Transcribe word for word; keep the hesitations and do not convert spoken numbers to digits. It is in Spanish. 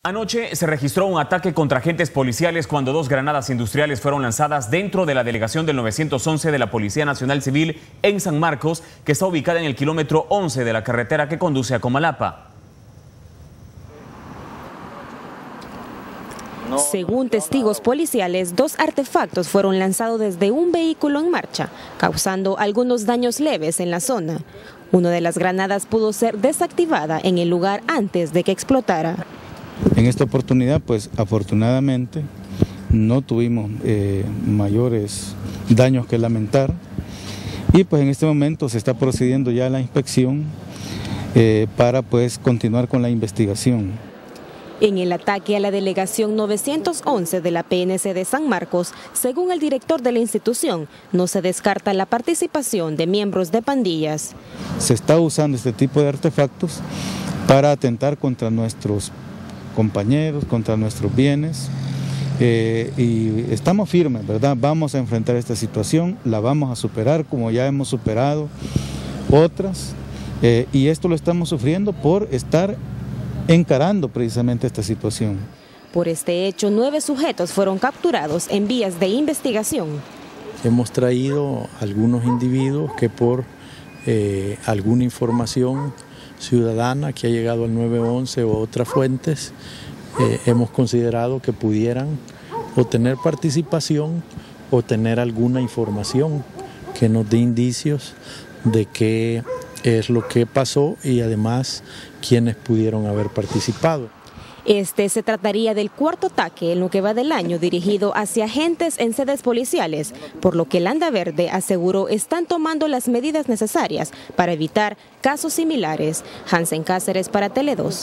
Anoche se registró un ataque contra agentes policiales cuando dos granadas industriales fueron lanzadas dentro de la delegación del nueve once de la Policía Nacional Civil en San Marcos, que está ubicada en el kilómetro once de la carretera que conduce a Comalapa. Según testigos policiales, dos artefactos fueron lanzados desde un vehículo en marcha, causando algunos daños leves en la zona. Una de las granadas pudo ser desactivada en el lugar antes de que explotara. En esta oportunidad, pues afortunadamente, no tuvimos eh, mayores daños que lamentar y pues en este momento se está procediendo ya a la inspección eh, para pues continuar con la investigación. En el ataque a la delegación nueve once de la P N C de San Marcos, según el director de la institución, no se descarta la participación de miembros de pandillas. Se está usando este tipo de artefactos para atentar contra nuestros compañeros, contra nuestros bienes eh, y estamos firmes, ¿verdad? Vamos a enfrentar esta situación, la vamos a superar como ya hemos superado otras eh, y esto lo estamos sufriendo por estar encarando precisamente esta situación. Por este hecho, nueve sujetos fueron capturados en vías de investigación. Hemos traído algunos individuos que por eh, alguna información ciudadana que ha llegado al nueve once o otras fuentes, eh, hemos considerado que pudieran o tener participación o tener alguna información que nos dé indicios de qué es lo que pasó y además quiénes pudieron haber participado. Este se trataría del cuarto ataque en lo que va del año dirigido hacia agentes en sedes policiales, por lo que Landaverde aseguró están tomando las medidas necesarias para evitar casos similares. Hansen Cáceres para Tele dos.